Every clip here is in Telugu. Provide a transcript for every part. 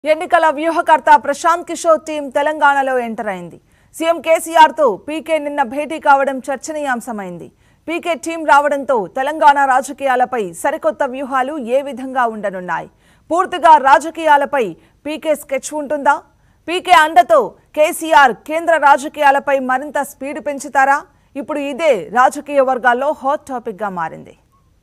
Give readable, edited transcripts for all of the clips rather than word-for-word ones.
ఎన్నికల వ్యూహకర్త ప్రశాంత్ కిషోర్ టీం తెలంగాణలో ఎంటర్ అయింది. సీఎం కేసీఆర్ తో పీకే నిన్న భేటీ కావడం చర్చనీయాంశమైంది. పీకే టీం రావడంతో తెలంగాణ రాజకీయాలపై సరికొత్త వ్యూహాలు ఏ విధంగా ఉండనున్నాయి? పూర్తిగా రాజకీయాలపై పీకే స్కెచ్ ఉంటుందా? పీకే అండతో కేసీఆర్ కేంద్ర రాజకీయాలపై మరింత స్పీడ్ పెంచుతారా? ఇప్పుడు ఇదే రాజకీయ వర్గాల్లో హాట్ టాపిక్ గా మారింది.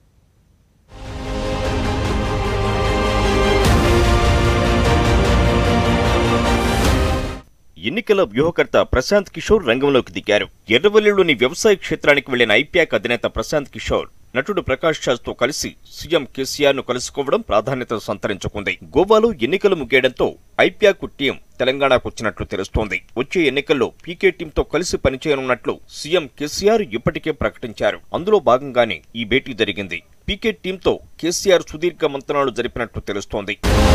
ఎన్నికల వ్యూహకర్త ప్రశాంత్ కిషోర్ రంగంలోకి దిగారు. ఎర్రవల్లిలోని వ్యవసాయ క్షేత్రానికి వెళ్లిన ఐప్యాక్ అధినేత ప్రశాంత్ కిషోర్ నటుడు ప్రకాష్ రాజ్తో కలిసి సీఎం కేసీఆర్ ను కలుసుకోవడం ప్రాధాన్యత సంతరించుకుంది. గోవాలో ఎన్నికలు ముగియడంతో ఐప్యాక్ టీం తెలంగాణకు వచ్చినట్లు తెలుస్తోంది. వచ్చే ఎన్నికల్లో పీకే టీంతో కలిసి పనిచేయనున్నట్లు సీఎం కేసీఆర్ ఇప్పటికే ప్రకటించారు. అందులో భాగంగానే ఈ భేటీ జరిగింది. పీకే టీంతో కేసీఆర్ సుదీర్ఘ మంతనాలు జరిపినట్లు తెలుస్తోంది.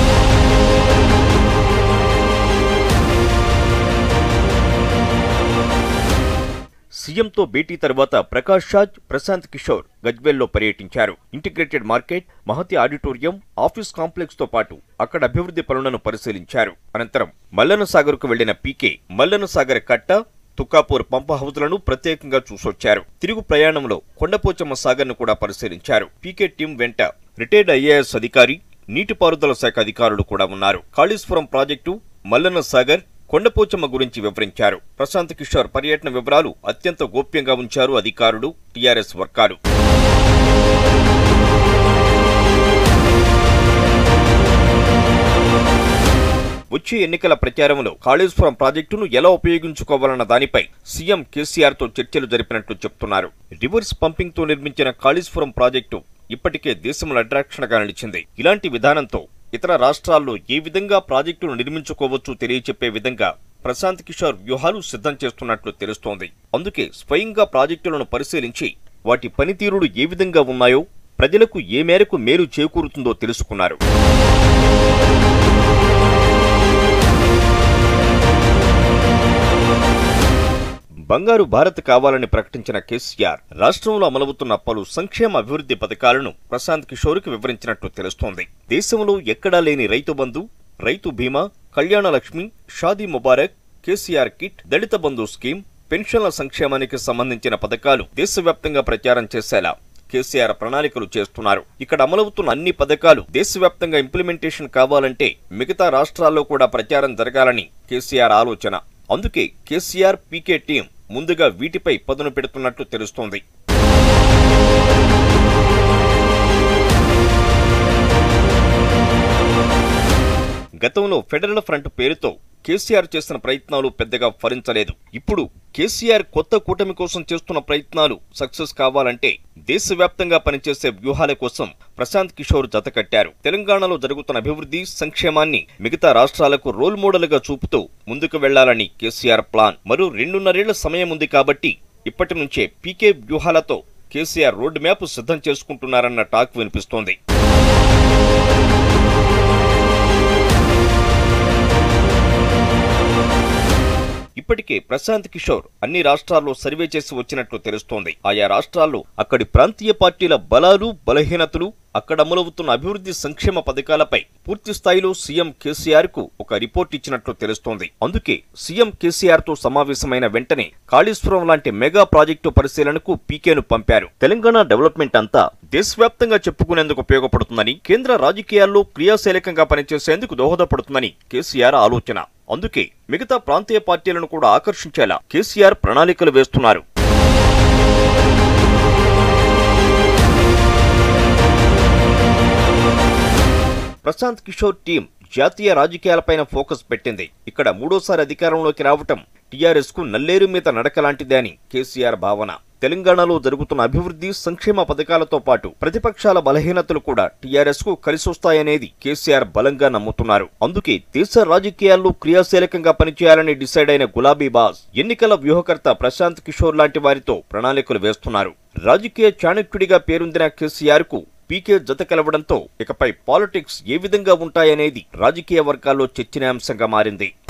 సీఎంతో భేటీ తర్వాత ప్రకాష్ రాజ్, ప్రశాంత్ కిషోర్ గజ్వేల్లో పర్యటించారు. Integrated market, Mahathi auditorium, office complex తో పాటు అక్కడ అభివృద్ధి పనులను పరిశీలించారు. అనంతరం మల్లన్న సాగర్ కు వెళ్లిన పీకే మల్లన్న సాగర్ కట్ట, తుకాపూర్ పంప్ హౌజ్లను ప్రత్యేకంగా చూసొచ్చారు. తిరుగు ప్రయాణంలో కొండపోచమ్మ సాగర్ ను కూడా పరిశీలించారు. పీకే టీం వెంట రిటైర్డ్ ఐఏఎస్ అధికారి, నీటిపారుదల శాఖ అధికారులు కూడా ఉన్నారు. కాళేశ్వరం ప్రాజెక్టు, మల్లన్న సాగర్, కొండపోచమ్మ గురించి వివరించారు. ప్రశాంత్ కిషోర్ పర్యటన వివరాలు అత్యంత గోప్యంగా ఉంచారు అధికారులు, టీఆర్ఎస్ వర్గాలు. వచ్చే ఎన్నికల ప్రచారంలో కాళేశ్వరం ప్రాజెక్టును ఎలా ఉపయోగించుకోవాలన్న దానిపై సీఎం కేసీఆర్ తో చర్చలు జరిపినట్లు చెప్తున్నారు. రివర్స్ పంపింగ్ తో నిర్మించిన కాళేశ్వరం ప్రాజెక్టు ఇప్పటికే దేశంలో అట్రాక్షన్గా నిలిచింది. ఇలాంటి విధానంతో ఇతర రాష్ట్రాల్లో ఏ విధంగా ప్రాజెక్టును నిర్మించుకోవచ్చు తెలియచెప్పే విధంగా ప్రశాంత్ కిషోర్ వ్యూహాలు సిద్ధం చేస్తున్నట్లు తెలుస్తోంది. అందుకే స్వయంగా ప్రాజెక్టులను పరిశీలించి వాటి పనితీరులు ఏ విధంగా ఉన్నాయో, ప్రజలకు ఏ మేరకు మేలు చేకూరుతుందో తెలుసుకున్నారు. బంగారు భారత్ కావాలని ప్రకటించిన కేసీఆర్ రాష్ట్రంలో అమలవుతున్న పలు సంక్షేమ అభివృద్ధి పథకాలను ప్రశాంత్ కిషోర్ కి వివరించినట్లు తెలుస్తోంది. దేశంలో ఎక్కడా లేని రైతు బంధు, రైతు బీమా, కళ్యాణ లక్ష్మి, షాదీ ముబారక్, కేసీఆర్ కిట్, దళిత బంధు స్కీమ్, పెన్షన్ల సంక్షేమానికి సంబంధించిన పథకాలు దేశవ్యాప్తంగా ప్రచారం చేసేలా కేసీఆర్ ప్రణాళికలు చేస్తున్నారు. ఇక్కడ అమలవుతున్న అన్ని పథకాలు దేశవ్యాప్తంగా ఇంప్లిమెంటేషన్ కావాలంటే మిగతా రాష్ట్రాల్లో కూడా ప్రచారం జరగాలని కేసీఆర్ ఆలోచన. అందుకే కేసీఆర్, పీకే టీం ముందుగా వీటిపై పదును పెడుతున్నట్లు తెలుస్తోంది. గతంలో ఫెడరల్ ఫ్రంట్ పేరుతో కేసీఆర్ చేసిన ప్రయత్నాలు పెద్దగా ఫలించలేదు. ఇప్పుడు కేసీఆర్ కొత్త కూటమి కోసం చేస్తున్న ప్రయత్నాలు సక్సెస్ కావాలంటే దేశవ్యాప్తంగా పనిచేసే వ్యూహాల కోసం ప్రశాంత్ కిషోర్ జతకట్టారు. తెలంగాణలో జరుగుతున్న అభివృద్ధి, సంక్షేమాన్ని మిగతా రాష్ట్రాలకు రోల్ మోడల్ గా చూపుతూ ముందుకు వెళ్లాలని కేసీఆర్ ప్లాన్. మరో 2.5 సమయం ఉంది కాబట్టి ఇప్పటి నుంచే పీకే వ్యూహాలతో కేసీఆర్ రోడ్ మ్యాప్ సిద్ధం చేసుకుంటున్నారన్న టాక్ వినిపిస్తోంది. ఇప్పటికే ప్రశాంత్ కిషోర్ అన్ని రాష్ట్రాల్లో సర్వే చేసి వచ్చినట్లు తెలుస్తోంది. ఆయా రాష్ట్రాల్లో అక్కడి ప్రాంతీయ పార్టీల బలాలు, బలహీనతలు, అక్కడ అమలవుతున్న అభివృద్ధి సంక్షేమ పథకాలపై పూర్తి స్థాయిలో సీఎం కేసీఆర్ కు ఒక రిపోర్ట్ ఇచ్చినట్లు తెలుస్తోంది. అందుకే సీఎం కేసీఆర్ తో సమావేశమైన వెంటనే కాళేశ్వరం లాంటి మెగా ప్రాజెక్టు పరిశీలనకు పీకేను పంపారు. తెలంగాణ డెవలప్మెంట్ అంతా దేశవ్యాప్తంగా చెప్పుకునేందుకు ఉపయోగపడుతుందని, కేంద్ర రాజకీయాల్లో క్రియాశీలకంగా పనిచేసేందుకు దోహదపడుతుందని కేసీఆర్ ఆలోచన. అందుకే మిగతా ప్రాంతీయ పార్టీలను కూడా ఆకర్షించేలా కేసీఆర్ ప్రణాళికలు వేస్తున్నారు. ప్రశాంత్ కిషోర్ టీం జాతీయ రాజకీయాలపైన ఫోకస్ పెట్టింది. ఇక్కడ మూడోసారి అధికారంలోకి రావటం టీఆర్ఎస్ కు నల్లేరు మీద నడకలాంటిదే అని కేసీఆర్ భావన. తెలంగాణలో జరుగుతున్న అభివృద్ధి, సంక్షేమ పథకాలతో పాటు ప్రతిపక్షాల బలహీనతలు కూడా టీఆర్ఎస్ కు కలిసొస్తాయనేది కేసీఆర్ బలంగా నమ్ముతున్నారు. అందుకే దేశ రాజకీయాల్లో క్రియాశీలకంగా పనిచేయాలని డిసైడ్ అయిన గులాబీ బాస్ ఎన్నికల వ్యూహకర్త ప్రశాంత్ కిషోర్ లాంటి వారితో ప్రణాళికలు వేస్తున్నారు. రాజకీయ చాణక్యుడిగా పేరొందిన కేసీఆర్ కు పీకే జత కలవడంతో ఇకపై పాలిటిక్స్ ఏ విధంగా ఉంటాయనేది రాజకీయ వర్గాల్లో చర్చనీయాంశంగా మారింది.